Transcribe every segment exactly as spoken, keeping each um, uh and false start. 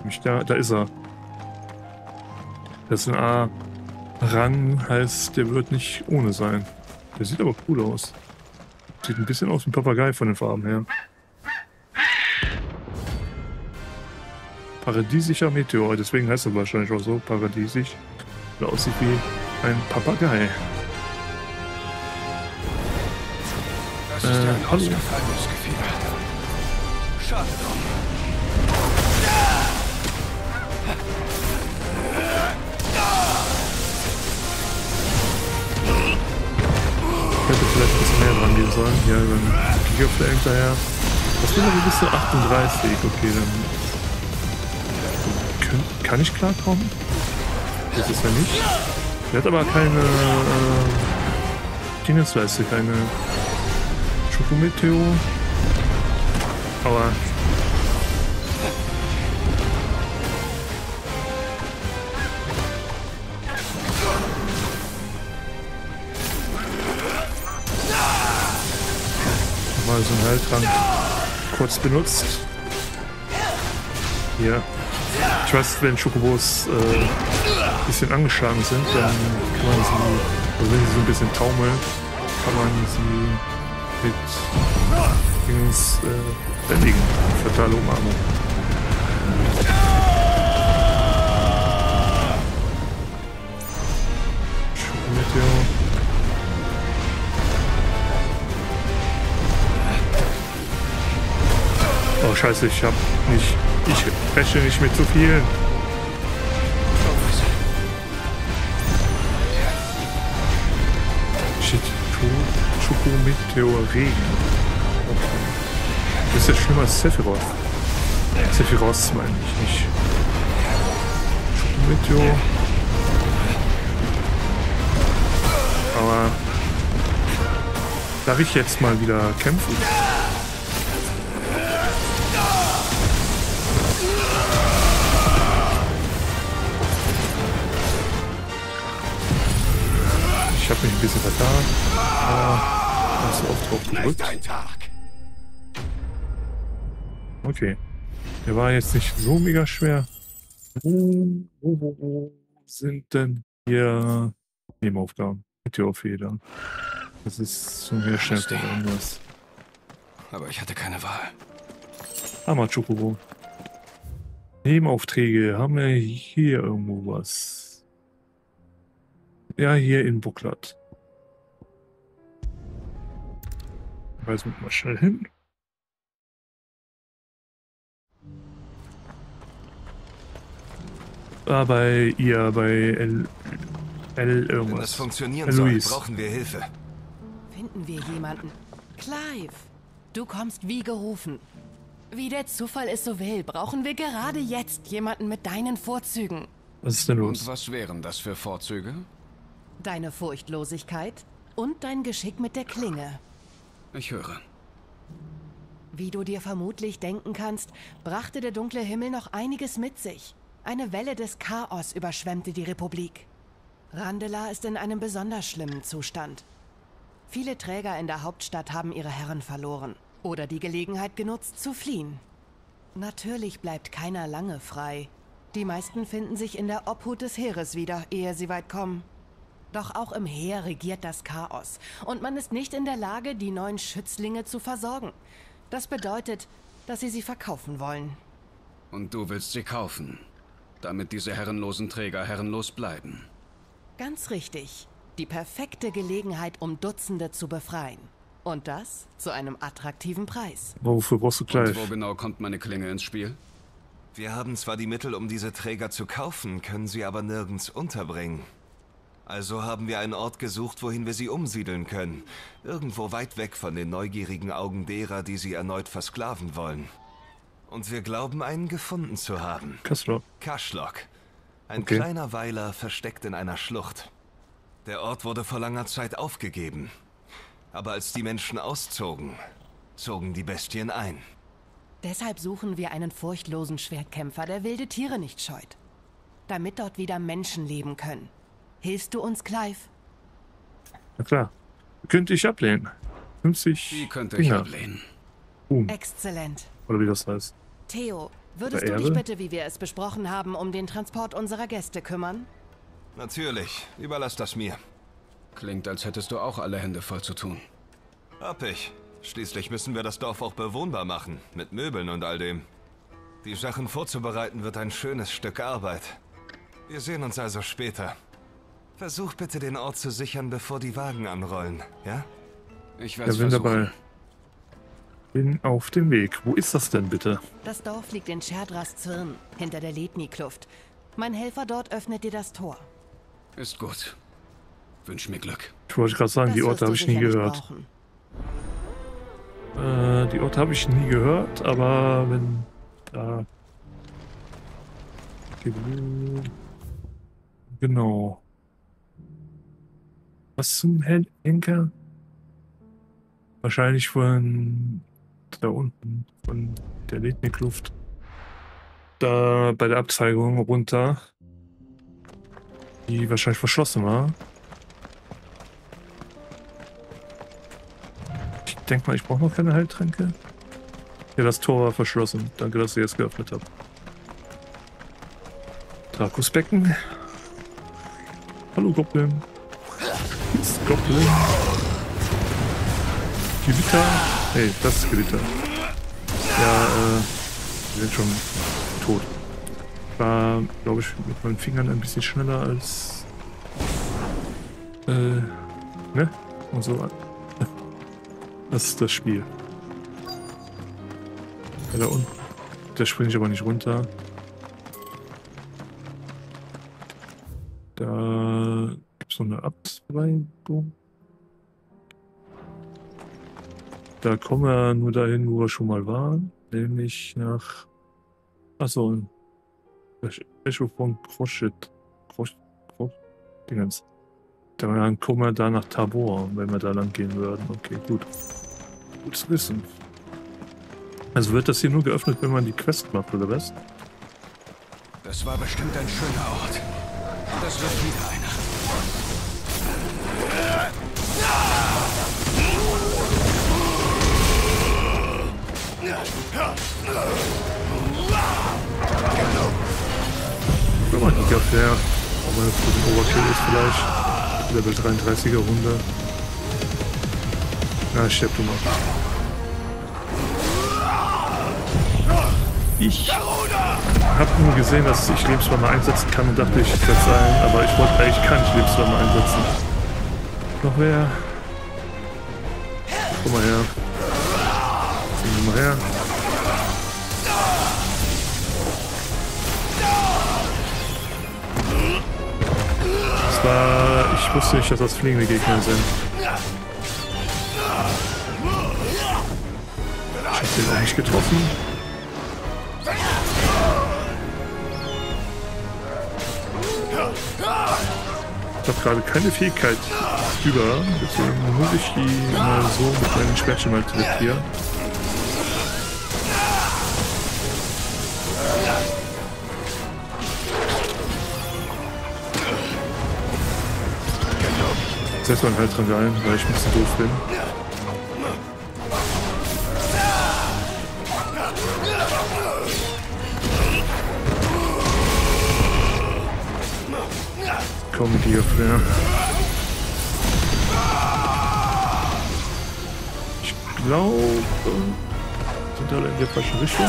Mich da, da ist er. Das ist ein A-Rang, heißt, der wird nicht ohne sein. Der sieht aber cool aus. Sieht ein bisschen aus wie ein Papagei von den Farben her. Paradiesischer Meteor, deswegen heißt er wahrscheinlich auch so, paradiesisch. Der aussieht wie ein Papagei. Das ist äh, ein ausgefallenes Gefieder. Schade drum. Ich hätte vielleicht ein bisschen näher dran gehen sollen. Ja, dann gehe ich auf der hinterher. Was will er bis zu achtunddreißig? Okay, dann kann, kann ich klarkommen? Das ist ja nicht. Der hat aber keine äh, Dingesleiste, keine Schokometeo. Aber mal so einen Heiltrank kurz benutzt. Hier. Ich weiß, wenn Schokobos äh, ein bisschen angeschlagen sind, dann kann man sie, also wenn sie so ein bisschen taumeln, kann man sie mit Dings äh, bändigen. Fatale Umarmung. Schokometeo. Oh scheiße, ich hab nicht. Ich rechne nicht mit zu viel. Shit, Schokometeor Regen. Okay. Das ist ja schlimmer als Sephiroth. Sephiroth meine ich nicht. Schokometeor. Aber darf ich jetzt mal wieder kämpfen? Ich habe mich ein bisschen vertan. Ah, hast du oft drauf gedrückt? Okay. Der war jetzt nicht so mega schwer. Wo, wo, wo, wo sind denn hier Nebenaufgaben? Meteorfedern. Das ist so mehr schnell von irgendwas. Aber ich hatte keine Wahl. Hammer Chocobo. Nebenaufträge. Haben wir hier irgendwo was? Ja, hier in Bucklat. Weisen wir mal schnell hin. Ah, bei ihr, bei L, L irgendwas. Wenn das funktionieren L. soll, Luis. brauchen wir Hilfe. Finden wir jemanden? Clive, du kommst wie gerufen. Wie der Zufall es so will, brauchen wir gerade jetzt jemanden mit deinen Vorzügen. Was ist denn los? Und was wären das für Vorzüge? Deine Furchtlosigkeit und dein Geschick mit der Klinge. Ich höre. Wie du dir vermutlich denken kannst, brachte der dunkle Himmel noch einiges mit sich. Eine Welle des Chaos überschwemmte die Republik. Randelar ist in einem besonders schlimmen Zustand. Viele Träger in der Hauptstadt haben ihre Herren verloren oder die Gelegenheit genutzt, zu fliehen. Natürlich bleibt keiner lange frei. Die meisten finden sich in der Obhut des Heeres wieder, ehe sie weit kommen. Doch auch im Heer regiert das Chaos und man ist nicht in der Lage, die neuen Schützlinge zu versorgen. Das bedeutet, dass sie sie verkaufen wollen. Und du willst sie kaufen, damit diese herrenlosen Träger herrenlos bleiben. Ganz richtig. Die perfekte Gelegenheit, um Dutzende zu befreien. Und das zu einem attraktiven Preis. Wofür brauchst du Und Clive? wo genau kommt meine Klinge ins Spiel? Wir haben zwar die Mittel, um diese Träger zu kaufen, können sie aber nirgends unterbringen. Also haben wir einen Ort gesucht, wohin wir sie umsiedeln können. Irgendwo weit weg von den neugierigen Augen derer, die sie erneut versklaven wollen. Und wir glauben, einen gefunden zu haben. Kassler. Kashlok. Ein Okay. kleiner Weiler versteckt in einer Schlucht. Der Ort wurde vor langer Zeit aufgegeben. Aber als die Menschen auszogen, zogen die Bestien ein. Deshalb suchen wir einen furchtlosen Schwertkämpfer, der wilde Tiere nicht scheut. Damit dort wieder Menschen leben können. Hilfst du uns, Clive? Na klar. Könnte ich ablehnen. fünfzig Die könnte ich Dinger. ablehnen. Boom. Exzellent. Oder wie das heißt. Theo, Würdest du dich bitte, wie wir es besprochen haben, um den Transport unserer Gäste kümmern? Natürlich. Überlass das mir. Klingt, als hättest du auch alle Hände voll zu tun. Hab ich. Schließlich müssen wir das Dorf auch bewohnbar machen. Mit Möbeln und all dem. Die Sachen vorzubereiten wird ein schönes Stück Arbeit. Wir sehen uns also später. Versuch bitte den Ort zu sichern, bevor die Wagen anrollen, ja? Ich werde es Ja, bin versuchen. dabei. Bin auf dem Weg. Wo ist das denn bitte? Das Dorf liegt in Sherdras Zwirn, hinter der Ledni-Kluft. Mein Helfer dort öffnet dir das Tor. Ist gut. Wünsch mir Glück. Ich wollte gerade sagen, Das die wirst Orte du habe ich nie sicher nicht gehört. brauchen. Äh, die Orte habe ich nie gehört, aber wenn da... Genau. Was zum Hen- Henker? Wahrscheinlich von da unten, von der Ledni-Kluft. Da bei der Abzweigung runter, die wahrscheinlich verschlossen war. Ich denke mal, ich brauche noch keine Heiltränke. Ja, das Tor war verschlossen. Danke, dass ihr es geöffnet habt. Dracos Becken. Hallo Goblin. Ist Goblin. Gewitter. Hey, das ist Gewitter. Ja, äh, wir sind schon tot. War, glaube ich, mit meinen Fingern ein bisschen schneller als, äh, ne? Und so. Das ist das Spiel. Ja, da unten. Da springe ich aber nicht runter. Da gibt es so eine Abzweigung. Da kommen wir nur dahin, wo wir schon mal waren. Nämlich nach... Achso, das Echo von Kroschit. Krosch... Krosch... Dingens. Dann kommen wir da nach Tabor, wenn wir da lang gehen würden. Okay, gut. Gut zu wissen. Also wird das hier nur geöffnet, wenn man die Quest macht, oder was? Das war bestimmt ein schöner Ort. Das wird wieder einer. Wenn man die Kaffee, aber für den Overkill ist vielleicht Level dreiunddreißiger Runde. Na, sterb du mal. Ich habe nur gesehen, dass ich Lebensflamme einsetzen kann und dachte, ich werde sein, aber ich wollte eigentlich kann ich Lebensflamme einsetzen. Noch wer? Komm mal her. Komm mal her. Das war... Ich wusste nicht, dass das fliegende Gegner sind. Ich hab den auch nicht getroffen. Ich habe gerade keine Fähigkeit über, deswegen muss ich die mal so mit meinem Schwertchen mal teleportieren. Setzt man halt dran rein, weil ich ein bisschen doof bin. Komm hier, Flair. Ich glaube, sind alle in der falschen Richtung.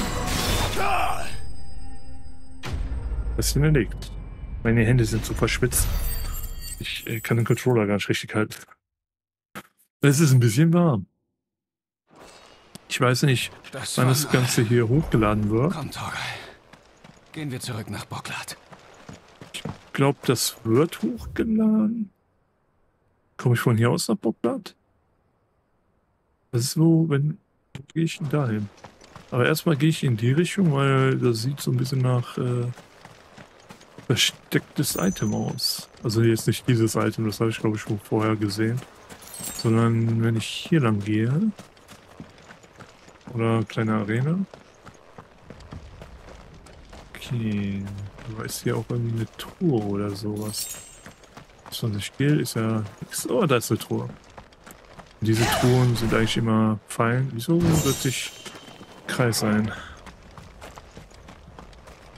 Was ist denn erlegt? Meine Hände sind zu verschwitzt. Ich äh, kann den Controller gar nicht richtig halten. Es ist ein bisschen warm. Ich weiß nicht, Das wann war das mal- Ganze hier hochgeladen wird. Komm, Torgal. Gehen wir zurück nach Bocklat. Ich glaube, das wird hochgeladen. Komme ich von hier aus nach Bockblatt? Das ist so, wenn... Wo gehe ich denn dahin? Aber erstmal gehe ich in die Richtung, weil das sieht so ein bisschen nach äh, verstecktes Item aus. Also jetzt nicht dieses Item, das habe ich glaube ich schon vorher gesehen. Sondern wenn ich hier lang gehe... Oder kleine Arena. Okay, da ist hier auch irgendwie eine Truhe oder sowas. zwanzig Gil ist ja nichts. Oh, da ist eine Truhe. Und diese Truhen sind eigentlich immer fein. Wieso wird sich Kreis sein?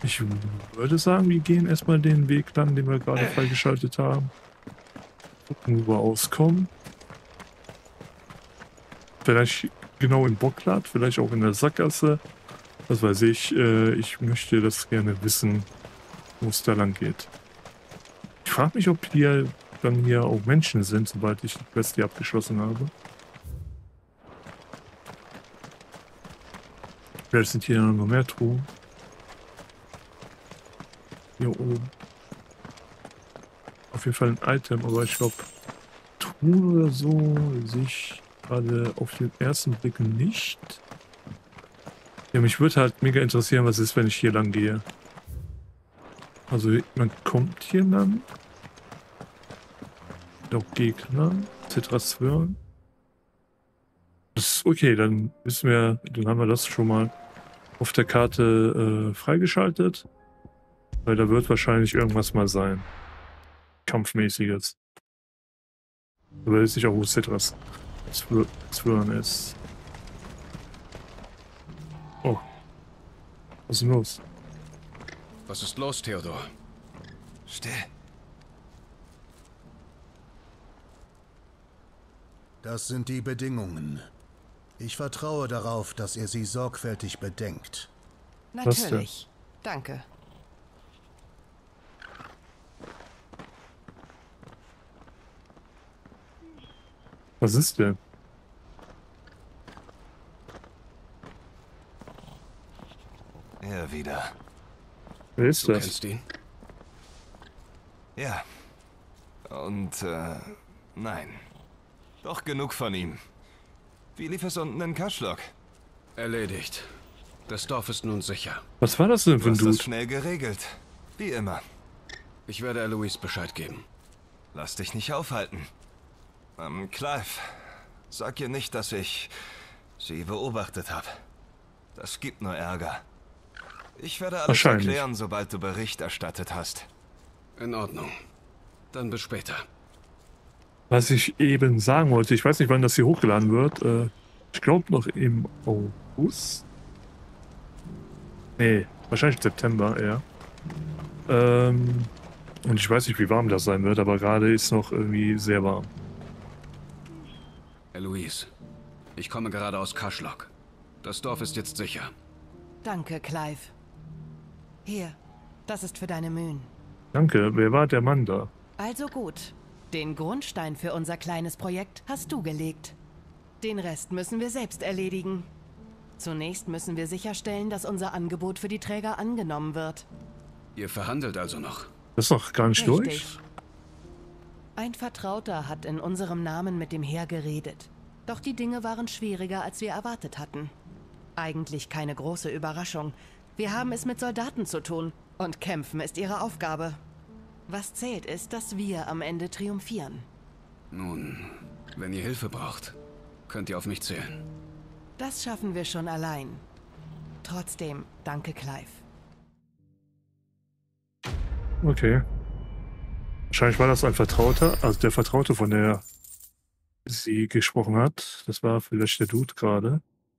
Ich würde sagen, wir gehen erstmal den Weg lang, den wir gerade freigeschaltet haben. Gucken, wo wir auskommen. Vielleicht genau in Bocklad, vielleicht auch in der Sackgasse. Was weiß ich. Äh, ich möchte das gerne wissen, wo es da lang geht. Ich frage mich, ob hier dann hier auch Menschen sind, sobald ich die Quest hier abgeschlossen habe. Vielleicht sind hier noch mehr Truhen. Hier oben. Auf jeden Fall ein Item, aber ich glaube, Truhen oder so sehe ich gerade auf den ersten Blick nicht. Ja, mich würde halt mega interessieren, was ist, wenn ich hier lang gehe. Also, man kommt hier lang. Auch Gegner. Tetrasphären. Das ist okay, dann wissen wir, dann haben wir das schon mal auf der Karte äh, freigeschaltet. Weil da wird wahrscheinlich irgendwas mal sein. Kampfmäßiges. Aber weiß ich auch, wo Tetrasphären ist. Oh. Was ist denn los? Was ist los, Theodor? Still. Das sind die Bedingungen. Ich vertraue darauf, dass ihr sie sorgfältig bedenkt. Natürlich. Danke. Was ist denn? Er wieder. Wer ist Du das? kennst ihn? Ja. Und, äh, nein. Doch genug von ihm. Wie lief es unten in Kaschlok? Erledigt. Das Dorf ist nun sicher. Was war das denn für Du ein hast das Dude? schnell geregelt. Wie immer. Ich werde Eloise Bescheid geben. Lass dich nicht aufhalten. Ähm, Clive, sag ihr nicht, dass ich sie beobachtet habe. Das gibt nur Ärger. Ich werde alles Wahrscheinlich. erklären, sobald du Bericht erstattet hast. In Ordnung. Dann bis später. Was ich eben sagen wollte, ich weiß nicht, wann das hier hochgeladen wird. Äh, ich glaube noch im August. Nee, wahrscheinlich September eher. Ähm, und ich weiß nicht, wie warm das sein wird, aber gerade ist noch irgendwie sehr warm. Eloise, ich komme gerade aus Kaschlok. Das Dorf ist jetzt sicher. Danke, Clive. Hier, das ist für deine Mühen. Danke, wer war der Mann da? Also gut. Den Grundstein für unser kleines Projekt hast du gelegt. Den Rest müssen wir selbst erledigen. Zunächst müssen wir sicherstellen, dass unser Angebot für die Träger angenommen wird. Ihr verhandelt also noch? Das ist noch gar nicht durch? Richtig. Ein Vertrauter hat in unserem Namen mit dem Heer geredet. Doch die Dinge waren schwieriger, als wir erwartet hatten. Eigentlich keine große Überraschung. Wir haben es mit Soldaten zu tun und kämpfen ist ihre Aufgabe. Was zählt ist, dass wir am Ende triumphieren. Nun, wenn ihr Hilfe braucht, könnt ihr auf mich zählen. Das schaffen wir schon allein. Trotzdem, danke, Clive. Okay. Wahrscheinlich war das ein Vertrauter, also der Vertraute, von der sie gesprochen hat. Das war vielleicht der Dude gerade.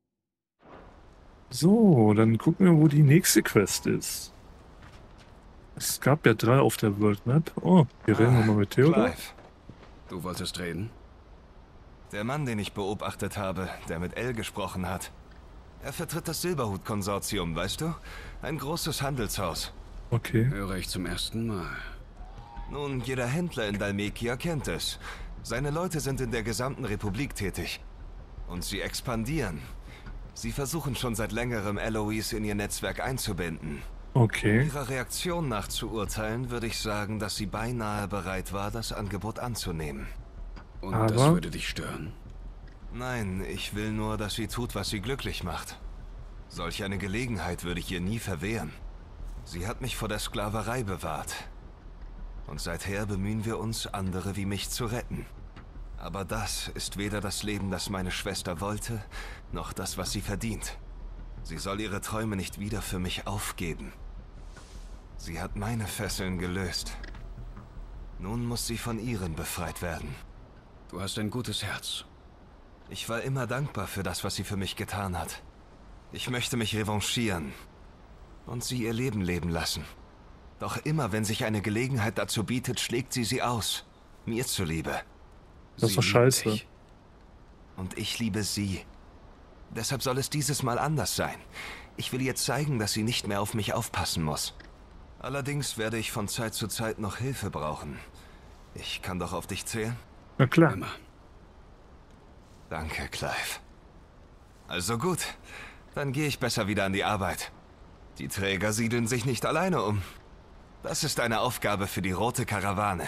So, dann gucken wir, wo die nächste Quest ist. Es gab ja drei auf der World Map. Oh, wir reden nochmal mit Theodor. Clive, Du wolltest reden? der Mann, den ich beobachtet habe, der mit Elle gesprochen hat. Er vertritt das Silberhut-Konsortium, weißt du? Ein großes Handelshaus. Okay. Höre ich zum ersten Mal. Nun, jeder Händler in Dhalmekia kennt es. Seine Leute sind in der gesamten Republik tätig. Und sie expandieren. Sie versuchen schon seit längerem, Eloise in ihr Netzwerk einzubinden. Okay. Ihrer Reaktion nach zu urteilen, würde ich sagen, dass sie beinahe bereit war, das Angebot anzunehmen. Und Aber- das würde dich stören? Nein, ich will nur, dass sie tut, was sie glücklich macht. Solch eine Gelegenheit würde ich ihr nie verwehren. Sie hat mich vor der Sklaverei bewahrt. Und seither bemühen wir uns, andere wie mich zu retten. Aber das ist weder das Leben, das meine Schwester wollte, noch das, was sie verdient. Sie soll ihre Träume nicht wieder für mich aufgeben. Sie hat meine Fesseln gelöst. Nun muss sie von ihren befreit werden. Du hast ein gutes Herz. Ich war immer dankbar für das, was sie für mich getan hat. Ich möchte mich revanchieren. und sie ihr Leben leben lassen. Doch immer, wenn sich eine Gelegenheit dazu bietet, schlägt sie sie aus. Mir zuliebe. Das ist doch Sie scheiße. liebt dich. Und ich liebe sie. Deshalb soll es dieses Mal anders sein. Ich will ihr zeigen, dass sie nicht mehr auf mich aufpassen muss. Allerdings werde ich von Zeit zu Zeit noch Hilfe brauchen. Ich kann doch auf dich zählen? Na klar. Immer. Danke, Clive. Also gut, dann gehe ich besser wieder an die Arbeit. Die Träger siedeln sich nicht alleine um. Das ist eine Aufgabe für die Rote Karawane.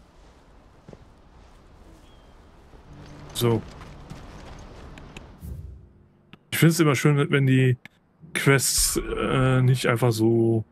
So. Ich finde es immer schön, wenn die Quests äh, nicht einfach so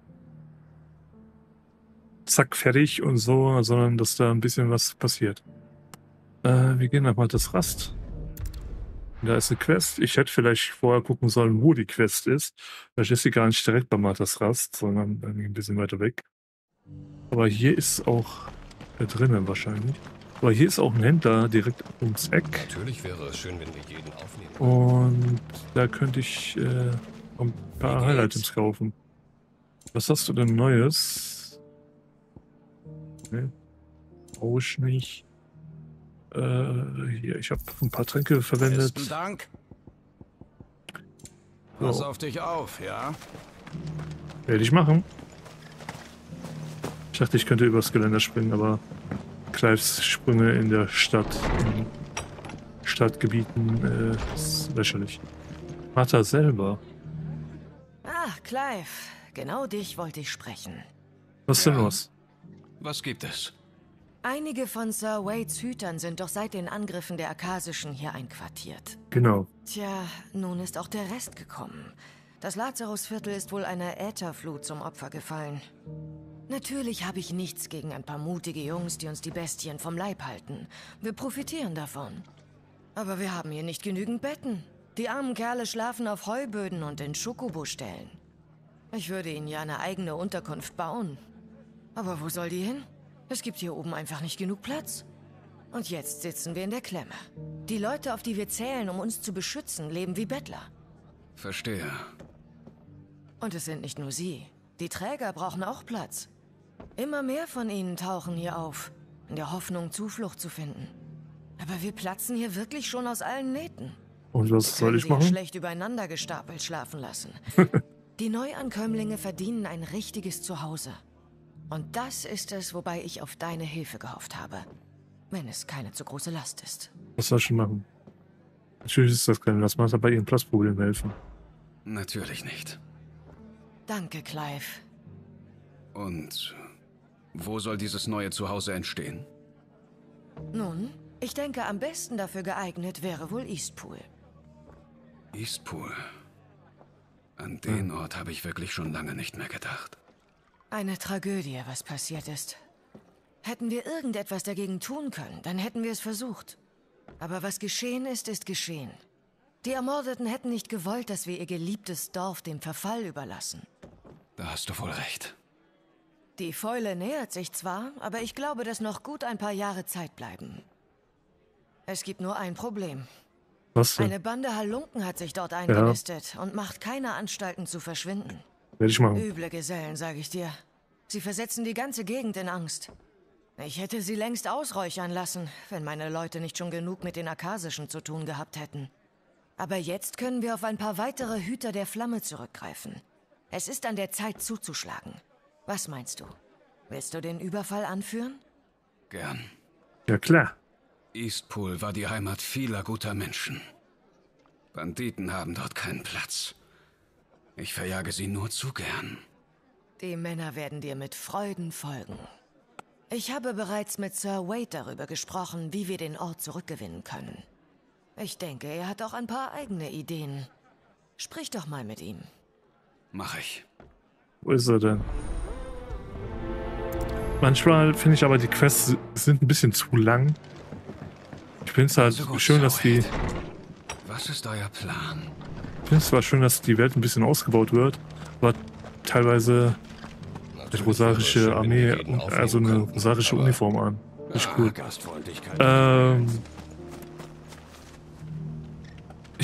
zack, fertig und so, sondern dass da ein bisschen was passiert. Äh, wir gehen nochmal das Rast. Da ist eine Quest. Ich hätte vielleicht vorher gucken sollen, wo die Quest ist. Vielleicht ist sie gar nicht direkt bei Marthas Rast, sondern irgendwie ein bisschen weiter weg. Aber hier ist auch äh, drinnen wahrscheinlich. Aber hier ist auch ein Händler direkt ums Eck. Natürlich wäre es schön, wenn wir jeden aufnehmen. Und da könnte ich äh, ein paar Highlight-Items kaufen. Was hast du denn Neues? Ne? Brauche ich nicht. Äh, hier, ich habe ein paar Tränke verwendet. Besten Dank. So. Pass auf dich auf, ja? Werde ich machen. Ich dachte, ich könnte übers Geländer springen, aber Clives Sprünge in der Stadt, in Stadtgebieten, äh, ist lächerlich. Martha selber. Ah, Clive. Genau dich wollte ich sprechen. Was ist Ja. denn los? Was gibt es? Einige von Sir Wades Hütern sind doch seit den Angriffen der Akasischen hier einquartiert. Genau. Tja, nun ist auch der Rest gekommen. Das Lazarusviertel ist wohl einer Ätherflut zum Opfer gefallen. Natürlich habe ich nichts gegen ein paar mutige Jungs, die uns die Bestien vom Leib halten. Wir profitieren davon. Aber wir haben hier nicht genügend Betten. Die armen Kerle schlafen auf Heuböden und in Schokobo-Ställen. Ich würde ihnen ja eine eigene Unterkunft bauen. Aber wo soll die hin? Es gibt hier oben einfach nicht genug Platz. Und jetzt sitzen wir in der Klemme. Die Leute, auf die wir zählen, um uns zu beschützen, leben wie Bettler. Verstehe. Und es sind nicht nur sie. Die Träger brauchen auch Platz. Immer mehr von ihnen tauchen hier auf, in der Hoffnung, Zuflucht zu finden. Aber wir platzen hier wirklich schon aus allen Nähten. Und was soll Können ich sie ja machen? schlecht übereinander gestapelt schlafen lassen. Die Neuankömmlinge verdienen ein richtiges Zuhause. Und das ist es, wobei ich auf deine Hilfe gehofft habe. Wenn es keine zu große Last ist. Was soll ich denn machen? Natürlich ist das kein. Lass mal bei ihrem Platzproblem helfen. Natürlich nicht. Danke, Clive. Und wo soll dieses neue Zuhause entstehen? Nun, ich denke, am besten dafür geeignet wäre wohl Eastpool. Eastpool. An den Ort habe ich wirklich schon lange nicht mehr gedacht. Eine Tragödie, was passiert ist. Hätten wir irgendetwas dagegen tun können, dann hätten wir es versucht. Aber was geschehen ist, ist geschehen. Die Ermordeten hätten nicht gewollt, dass wir ihr geliebtes Dorf dem Verfall überlassen. Da hast du wohl recht. Die Fäule nähert sich zwar, aber ich glaube, dass noch gut ein paar Jahre Zeit bleiben. Es gibt nur ein Problem. Was denn? Eine Bande Halunken hat sich dort eingenistet und macht keine Anstalten zu verschwinden. Werde ich machen. Üble Gesellen, sage ich dir. Sie versetzen die ganze Gegend in Angst. Ich hätte sie längst ausräuchern lassen, wenn meine Leute nicht schon genug mit den Akasischen zu tun gehabt hätten. Aber jetzt können wir auf ein paar weitere Hüter der Flamme zurückgreifen. Es ist an der Zeit zuzuschlagen. Was meinst du? Willst du den Überfall anführen? Gern. Ja, klar. Eastpool war die Heimat vieler guter Menschen. Banditen haben dort keinen Platz. Ich verjage sie nur zu gern. Die Männer werden dir mit Freuden folgen. Ich habe bereits mit Sir Wade darüber gesprochen, wie wir den Ort zurückgewinnen können. Ich denke, er hat auch ein paar eigene Ideen. Sprich doch mal mit ihm. Mach ich. Wo ist er denn? Manchmal finde ich aber, die Quests sind ein bisschen zu lang. Ich finde es halt Also gut, schön, dass die... Sir Wade. Was ist euer Plan? Ich finde es zwar schön, dass die Welt ein bisschen ausgebaut wird, aber teilweise die rosarische Armee, also eine rosarische Uniform an. Nicht gut. Ähm, ich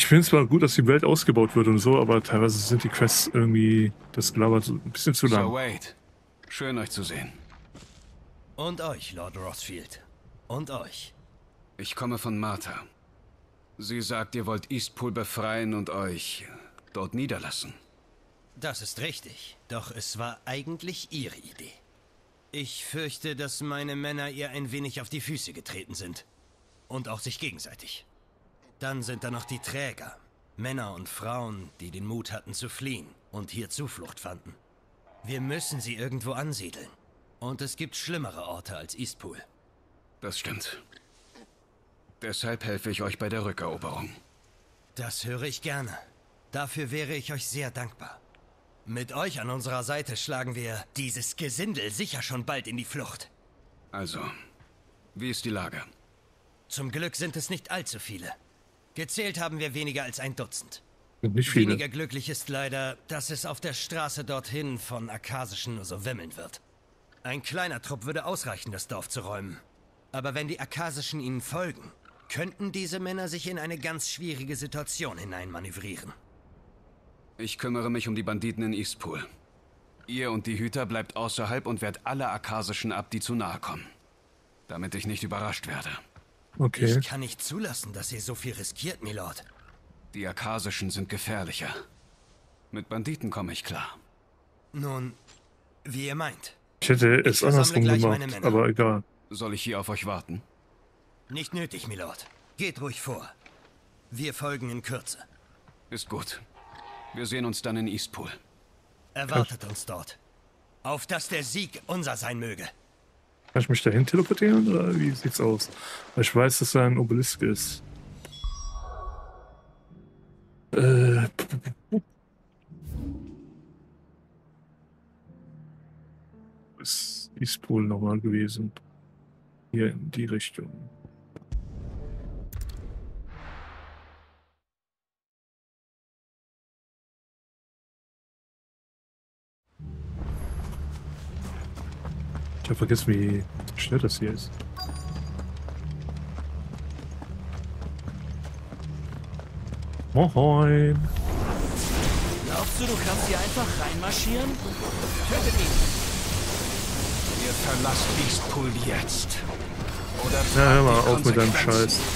finde es zwar gut, dass die Welt ausgebaut wird und so, aber teilweise sind die Quests irgendwie, das gelabert, so ein bisschen zu lang. So, Wade. Schön, euch zu sehen. Und euch, Lord Rothfield. Und euch. Ich komme von Martha. Sie sagt, ihr wollt Eastpool befreien und euch dort niederlassen. Das ist richtig. Doch es war eigentlich ihre Idee. Ich fürchte, dass meine Männer ihr ein wenig auf die Füße getreten sind. Und auch sich gegenseitig. Dann sind da noch die Träger. Männer und Frauen, die den Mut hatten zu fliehen und hier Zuflucht fanden. Wir müssen sie irgendwo ansiedeln. Und es gibt schlimmere Orte als Eastpool. Das stimmt. Deshalb helfe ich euch bei der Rückeroberung. Das höre ich gerne. Dafür wäre ich euch sehr dankbar. Mit euch an unserer Seite schlagen wir dieses Gesindel sicher schon bald in die Flucht. Also, wie ist die Lage? Zum Glück sind es nicht allzu viele. Gezählt haben wir weniger als ein Dutzend. Sind nicht viele. Weniger glücklich ist leider, dass es auf der Straße dorthin von Akasischen nur so wimmeln wird. Ein kleiner Trupp würde ausreichen, das Dorf zu räumen. Aber wenn die Akasischen ihnen folgen, könnten diese Männer sich in eine ganz schwierige Situation hineinmanövrieren. Ich kümmere mich um die Banditen in Eastpool. Ihr und die Hüter bleibt außerhalb und wehrt alle Akasischen ab, die zu nahe kommen. Damit ich nicht überrascht werde. Okay. Ich kann nicht zulassen, dass ihr so viel riskiert, Milord. Die Akasischen sind gefährlicher. Mit Banditen komme ich klar. Nun, wie ihr meint. Ich hätte es Ich versammle andersrum gleich gemacht, meine Männer. aber egal. Soll ich hier auf euch warten? Nicht nötig, Milord. Geht ruhig vor. Wir folgen in Kürze. Ist gut. Wir sehen uns dann in Eastpool. Erwartet uns dort. Auf dass der Sieg unser sein möge. Kann ich mich dahin teleportieren oder wie sieht's aus? Weil ich weiß, dass da ein Obelisk ist. Äh. Ist Eastpool nochmal gewesen. Hier in die Richtung. Ich habe vergessen, wie schnell das hier ist. Moin. Glaubst du, du kannst hier einfach reinmarschieren? Tötet ihn! Ihr verlasst Eastpool jetzt. Oder Ja, hör mal tragt die auf mit deinem Konsequenzen. Scheiß.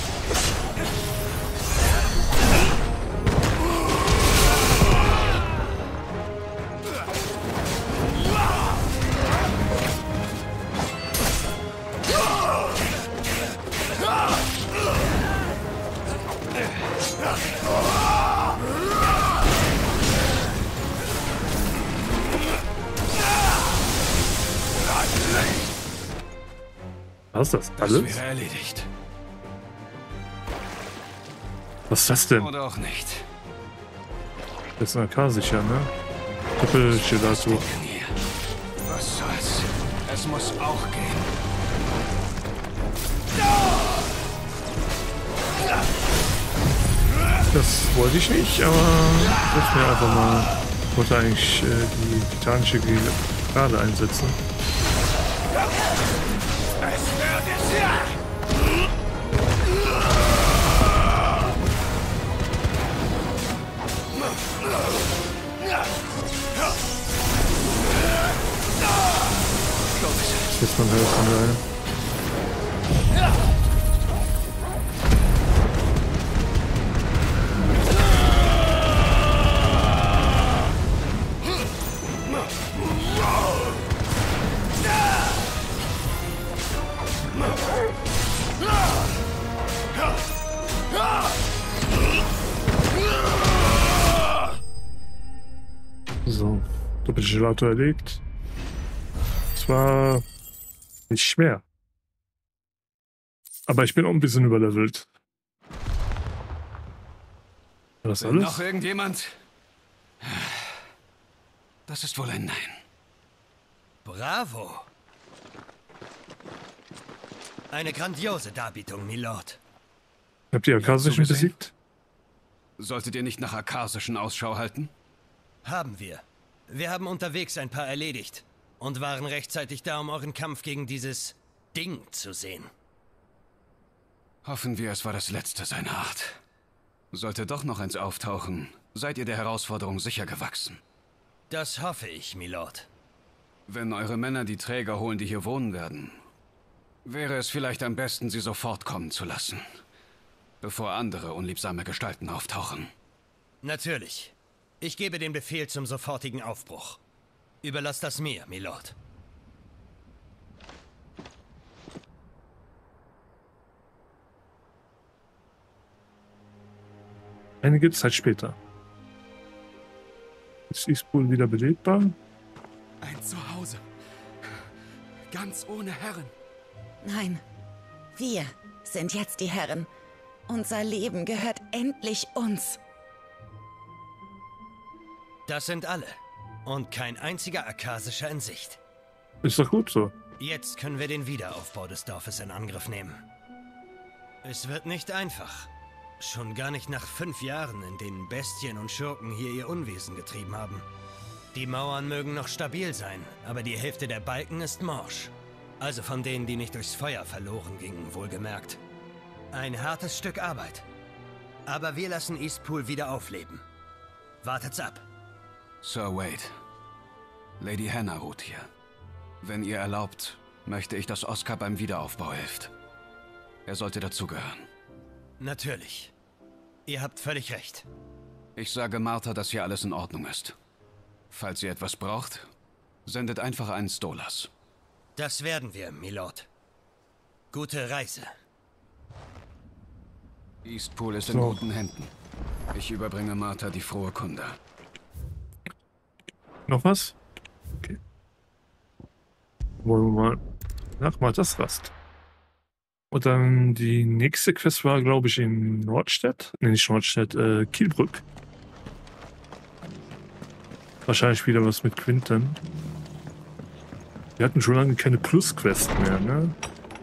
Was ist das Das alles? wäre erledigt. Was ist das denn? Oder auch nicht. Das ist ein Akasischer, ne? Doppelgelato. Hier. Was soll's? Es muss auch gehen. Das wollte ich nicht, aber ich wollte mir einfach mal. Ich wollte eigentlich äh, die titanische Gerade einsetzen. Jetzt man halt von daher. So, Doppelgelato erlegt. Es war nicht schwer. Aber ich bin auch ein bisschen überlevelt. War das Will alles? noch irgendjemand? Das ist wohl ein Nein. Bravo! Eine grandiose Darbietung, Milord. Habt ihr Akasischen so gesehen? besiegt? Solltet ihr nicht nach Akasischen Ausschau halten? Haben wir. Wir haben unterwegs ein paar erledigt und waren rechtzeitig da, um euren Kampf gegen dieses Ding zu sehen. Hoffen wir, es war das letzte seiner Art. Sollte doch noch eins auftauchen, seid ihr der Herausforderung sicher gewachsen. Das hoffe ich, Milord. Wenn eure Männer die Träger holen, die hier wohnen werden, wäre es vielleicht am besten, sie sofort kommen zu lassen, bevor andere unliebsame Gestalten auftauchen. Natürlich. Ich gebe den Befehl zum sofortigen Aufbruch. Überlass das mir, Milord. Einige Zeit später. Ist Eastpool wieder belebbar? Ein Zuhause. Ganz ohne Herren. Nein, wir sind jetzt die Herren. Unser Leben gehört endlich uns. Das sind alle. Und kein einziger Akasischer in Sicht. Ist doch gut so. Jetzt können wir den Wiederaufbau des Dorfes in Angriff nehmen. Es wird nicht einfach. Schon gar nicht nach fünf Jahren, in denen Bestien und Schurken hier ihr Unwesen getrieben haben. Die Mauern mögen noch stabil sein, aber die Hälfte der Balken ist morsch. Also von denen, die nicht durchs Feuer verloren gingen, wohlgemerkt. Ein hartes Stück Arbeit. Aber wir lassen Eastpool wieder aufleben. Wartet's ab. Sir Wade, Lady Hannah ruht hier. Wenn ihr erlaubt, möchte ich, dass Oscar beim Wiederaufbau hilft. Er sollte dazugehören. Natürlich. Ihr habt völlig recht. Ich sage Martha, dass hier alles in Ordnung ist. Falls ihr etwas braucht, sendet einfach einen Stolas. Das werden wir, Milord. Gute Reise. Eastpool ist in So. guten Händen. Ich überbringe Martha die frohe Kunde. Noch was? Okay. Wollen wir mal nach Marthas Rast. Und dann die nächste Quest war, glaube ich, in Nordstedt. Ne, nicht Nordstedt, äh, Kielbrück. Wahrscheinlich wieder was mit Quinten. Wir hatten schon lange keine Plus-Quest mehr, ne?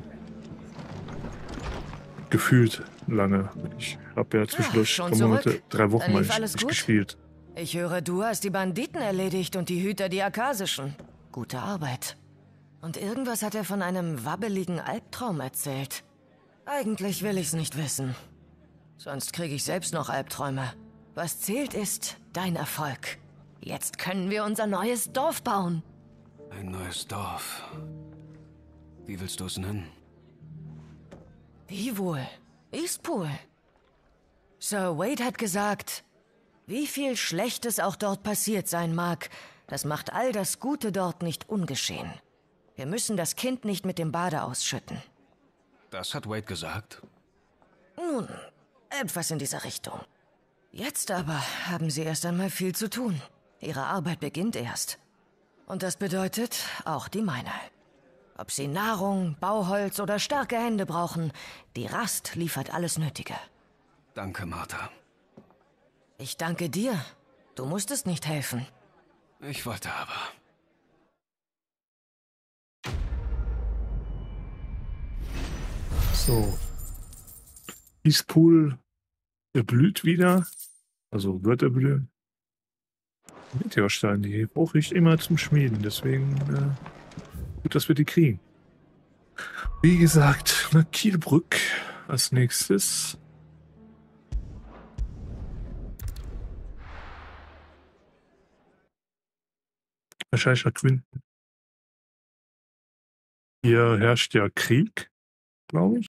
Gefühlt lange. Ich habe ja zwischendurch schon drei Monate, zurück? drei Wochen Dann mal lief nicht, alles nicht gut? gespielt. Ich höre, du hast die Banditen erledigt und die Hüter die Akasischen. Gute Arbeit. Und irgendwas hat er von einem wabbeligen Albtraum erzählt. Eigentlich will ich's nicht wissen. Sonst kriege ich selbst noch Albträume. Was zählt ist dein Erfolg. Jetzt können wir unser neues Dorf bauen. Ein neues Dorf. Wie willst du es nennen? Wie wohl? Eastpool. Sir Wade hat gesagt, wie viel Schlechtes auch dort passiert sein mag, das macht all das Gute dort nicht ungeschehen. Wir müssen das Kind nicht mit dem Bade ausschütten. Das hat Wade gesagt. Nun, etwas in dieser Richtung. Jetzt aber haben sie erst einmal viel zu tun. Ihre Arbeit beginnt erst. Und das bedeutet auch die meine. Ob sie Nahrung, Bauholz oder starke Hände brauchen, die Rast liefert alles Nötige. Danke, Martha. Ich danke dir. Du musstest nicht helfen. Ich wollte aber. So. Eastpool erblüht wieder. Also wird er blühen. Meteorsteine, die brauche ich immer zum Schmieden. Deswegen äh, gut, dass wir die kriegen. Wie gesagt, nach Kielbrück als nächstes. Wahrscheinlich nach Quinten. Hier herrscht ja Krieg, glaube ich.